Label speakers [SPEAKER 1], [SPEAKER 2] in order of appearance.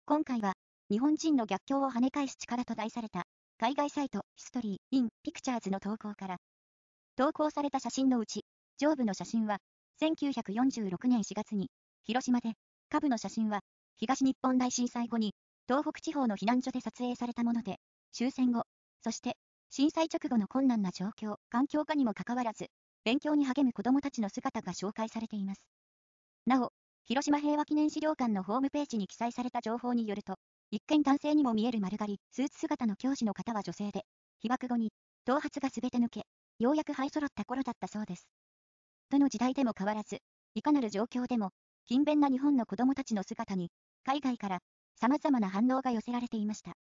[SPEAKER 1] 今回は、日本人の逆境を跳ね返す力と題された、海外サイト、ヒストリー・イン・ピクチャーズの投稿から、投稿された写真のうち、上部の写真は、1946年4月に、広島で、下部の写真は、東日本大震災後に、東北地方の避難所で撮影されたもので、終戦後、そして、震災直後の困難な状況、環境下にもかかわらず、勉強に励む子供たちの姿が紹介されています。なお、広島平和記念資料館のホームページに記載された情報によると、一見男性にも見える丸刈り、スーツ姿の教師の方は女性で、被爆後に、頭髪がすべて抜け、ようやく這い揃った頃だったそうです。どの時代でも変わらず、いかなる状況でも、勤勉な日本の子供たちの姿に、海外から、様々な反応が寄せられていました。